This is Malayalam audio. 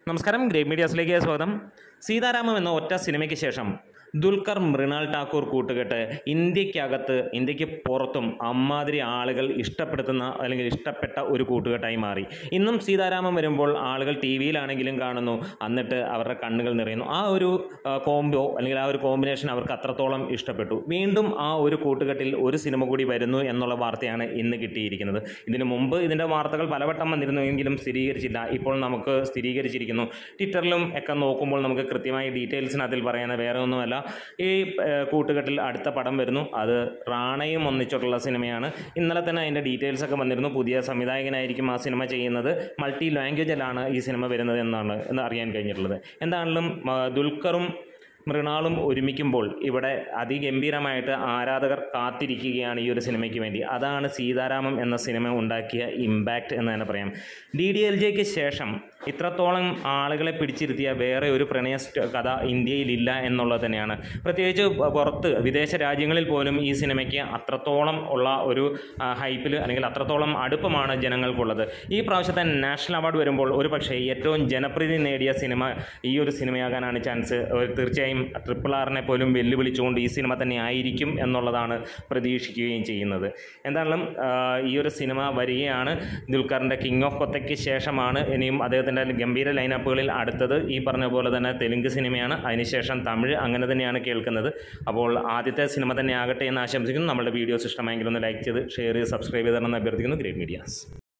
നമസ്കാരം, ഗ്രേറ്റ് മീഡിയാസിലേക്ക് സ്വാഗതം. സീതാരാമം എന്ന ഒറ്റ സിനിമയ്ക്ക് ശേഷം ദുൽഖർ മൃണാൾ ഠാക്കൂർ കൂട്ടുകെട്ട് ഇന്ത്യക്ക് പുറത്തും അമ്മാതിരി ആളുകൾ ഇഷ്ടപ്പെടുത്തുന്ന അല്ലെങ്കിൽ ഇഷ്ടപ്പെട്ട ഒരു കൂട്ടുകെട്ടായി മാറി. ഇന്നും സീതാരാമം വരുമ്പോൾ ആളുകൾ ടി വിയിലാണെങ്കിലും കാണുന്നു, എന്നിട്ട് അവരുടെ കണ്ണുകൾ നിറയുന്നു. ആ ഒരു കോംബോ അല്ലെങ്കിൽ ആ ഒരു കോമ്പിനേഷൻ അവർക്ക് അത്രത്തോളം ഇഷ്ടപ്പെട്ടു. വീണ്ടും ആ ഒരു കൂട്ടുകെട്ടിൽ ഒരു സിനിമ കൂടി വരുന്നു എന്നുള്ള വാർത്തയാണ് ഇന്ന് കിട്ടിയിരിക്കുന്നത്. ഇതിനു മുമ്പ് ഇതിൻ്റെ വാർത്തകൾ പലവട്ടം വന്നിരുന്നുവെങ്കിലും സ്ഥിരീകരിച്ചില്ല. ഇപ്പോൾ നമുക്ക് സ്ഥിരീകരിച്ചിരിക്കുന്നു. ട്വിറ്ററിലും ഒക്കെ നോക്കുമ്പോൾ നമുക്ക് കൃത്യമായി ഡീറ്റെയിൽസിന് അതിൽ പറയുന്നത് വേറെ ഒന്നുമല്ല. ഈ കൂട്ടുകെട്ടിൽ അടുത്ത പടം വരുന്നു. അത് റാണയും ഒന്നിച്ചിട്ടുള്ള സിനിമയാണ്. ഇന്നലെ തന്നെ അതിൻ്റെ ഡീറ്റെയിൽസ് ഒക്കെ വന്നിരുന്നു. പുതിയ സംവിധായകനായിരിക്കും ആ സിനിമ ചെയ്യുന്നത്. മൾട്ടി ലാംഗ്വേജിലാണ് ഈ സിനിമ വരുന്നത് എന്ന് അറിയാൻ കഴിഞ്ഞിട്ടുള്ളത്. എന്താണെങ്കിലും ദുൽഖറും മൃണാളും ഒരുമിക്കുമ്പോൾ ഇവിടെ അതിഗംഭീരമായിട്ട് ആരാധകർ കാത്തിരിക്കുകയാണ് ഈ ഒരു സിനിമയ്ക്ക് വേണ്ടി. അതാണ് സീതാരാമം എന്ന സിനിമ ഉണ്ടാക്കിയ ഇമ്പാക്റ്റ് എന്ന് തന്നെ പറയാം. DDLJയ്ക്ക് ശേഷം ഇത്രത്തോളം ആളുകളെ പിടിച്ചിരുത്തിയ വേറെ ഒരു പ്രണയ കഥ ഇന്ത്യയിലില്ല എന്നുള്ളത് തന്നെയാണ്. പ്രത്യേകിച്ച് പുറത്ത് വിദേശ രാജ്യങ്ങളിൽ പോലും ഈ സിനിമയ്ക്ക് അത്രത്തോളം ഉള്ള ഒരു ഹൈപ്പിൽ അല്ലെങ്കിൽ അത്രത്തോളം അടുപ്പമാണ് ജനങ്ങൾക്കുള്ളത്. ഈ പ്രാവശ്യത്തെ നാഷണൽ അവാർഡ് വരുമ്പോൾ ഒരു പക്ഷേ ഏറ്റവും ജനപ്രീതി നേടിയ സിനിമ ഈ ഒരു സിനിമയാകാനാണ് ചാൻസ്. തീർച്ചയായും RRR പോലും വെല്ലുവിളിച്ചുകൊണ്ട് ഈ സിനിമ തന്നെ ആയിരിക്കും എന്നുള്ളതാണ് പ്രതീക്ഷിക്കുകയും ചെയ്യുന്നത്. എന്തായാലും ഈ ഒരു സിനിമ വരികയാണ്. ദുൽഖറിൻ്റെ കിങ് ഓഫ് കൊത്തയ്ക്ക് ശേഷമാണ് ഇനിയും അദ്ദേഹത്തിൻ്റെ ഗംഭീര ലൈനപ്പുകളിൽ അടുത്തത് ഈ പറഞ്ഞ പോലെ തന്നെ തെലുങ്ക് സിനിമയാണ്. അതിനുശേഷം തമിഴ്, അങ്ങനെ തന്നെയാണ് കേൾക്കുന്നത്. അപ്പോൾ ആദ്യത്തെ സിനിമ തന്നെ ആകട്ടെ എന്ന് ആശംസിക്കുന്നു. നമ്മുടെ വീഡിയോസ് ഇഷ്ടമായെങ്കിൽ ഒന്ന് ലൈക്ക് ചെയ്ത് ഷെയർ ചെയ്ത് സബ്സ്ക്രൈബ് ചെയ്തതെന്ന് അഭ്യർത്ഥിക്കുന്നു. Great medias.